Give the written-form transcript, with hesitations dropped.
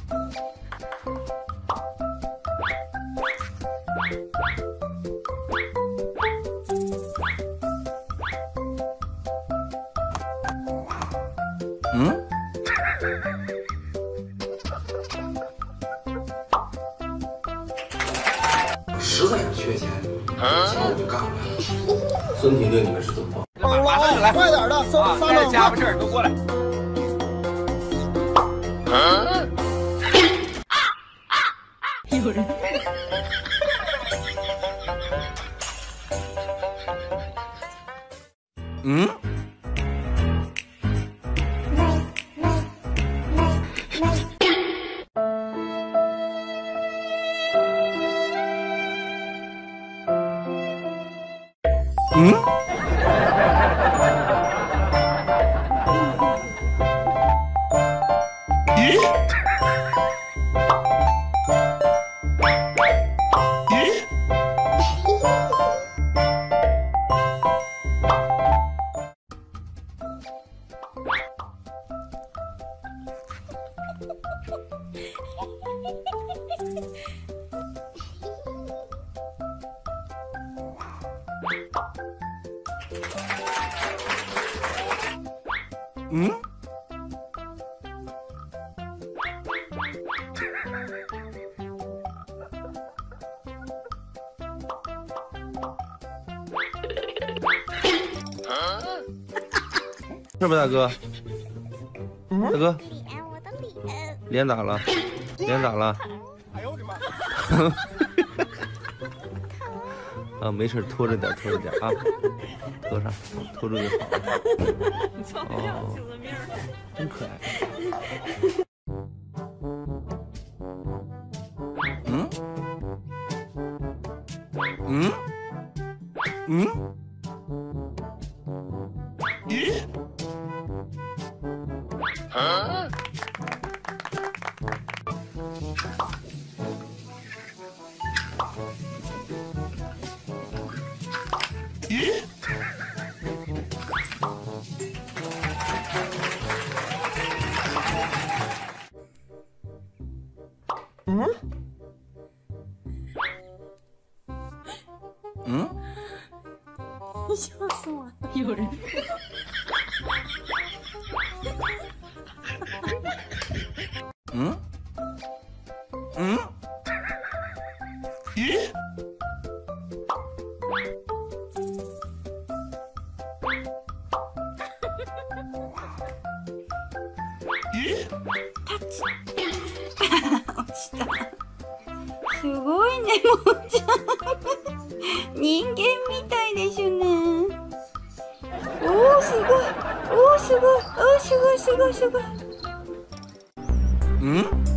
实在是缺钱，行我就干了。孙婷婷，你们是怎么报？ 马上就来，快点的，仨冷家伙事儿都过来。 有人。 是不是大哥？大哥， 脸，我的脸， 脸咋了？脸咋了？ 哎呦我的妈！ 啊，没事，拖着点啊，拖上，拖住就好了。哦，真可爱。 笑死我了！ 有人。 すごいね、ももちゃん。人間みたいでしょね。おお、すごい。おお、すごい。おお、すごい、すごい、すごい。